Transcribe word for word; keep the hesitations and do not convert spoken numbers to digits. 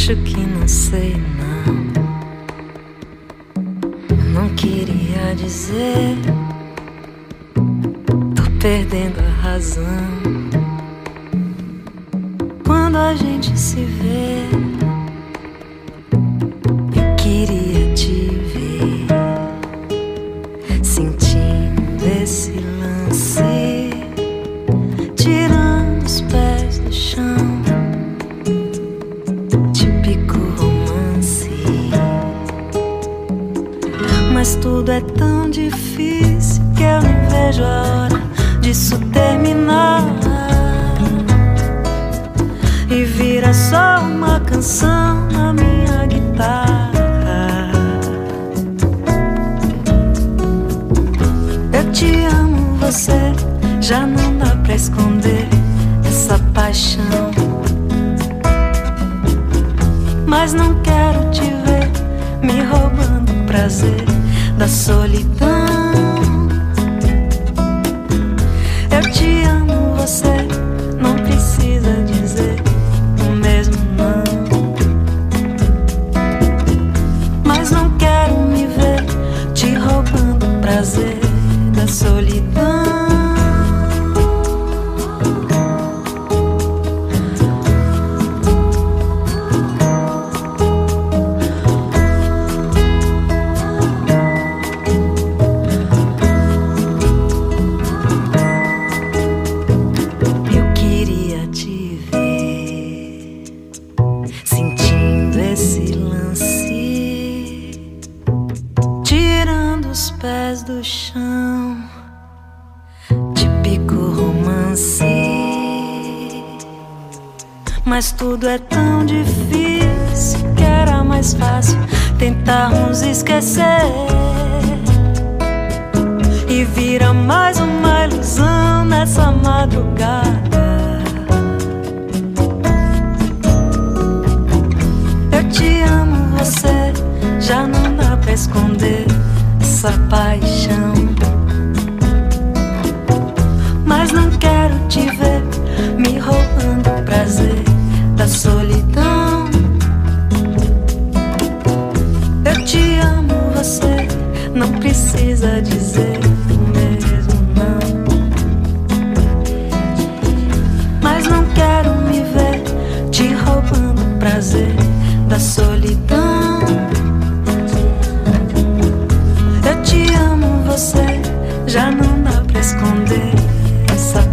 Acho que não sei não. Não queria dizer. Tô perdendo a razão. Quando a gente se vê, eu queria te ver, sentindo esse lance, tirando os pés do chão. Típico romance, mas tudo é tão difícil que eu não vejo a hora disso terminar e vira só uma canção na minha guitarra. Eu te amo, você, já não dá pra esconder essa paixão. Mas não quero te ver me roubando o prazer da solidão. Eu te amo, você não precisa dizer o mesmo não. Mas não quero me ver te roubando o prazer da solidão. Do chão, típico romance, mas tudo é tão difícil que era mais fácil tentarmos esquecer e vira mais uma ilusão nessa madrugada. Eu te amo, você, já não dá pra esconder essa paixão. Mas não quero te ver me roubando o prazer da solidão. Eu te amo, você não precisa dizer o mesmo não. Mas não quero me ver te roubando o prazer da solidão. Eu te amo, você, já não dá pra esconder essa